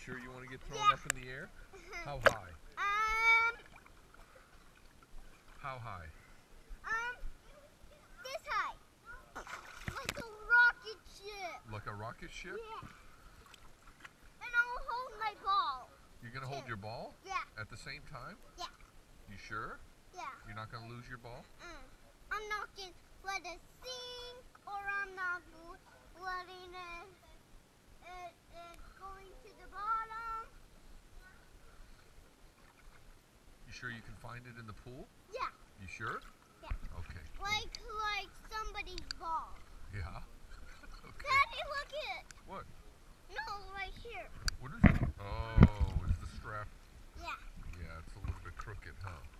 sure you want to get thrown Yeah. up in the air? How high? How high? This high. Like a rocket ship. Like a rocket ship? Yeah. And I'll hold my ball. You're going to hold your ball? Yeah. At the same time? Yeah. You sure? Yeah. You're not going to lose your ball? I'm not going to let it sink, or I'm not letting it going to the bottom. You sure you can find it in the pool? Yeah. You sure? Yeah. Okay. Like somebody's ball. Yeah? Okay. Daddy, look it. What? No, right here. What is it? Oh, it's the strap. Yeah. Yeah, it's a little bit crooked, huh?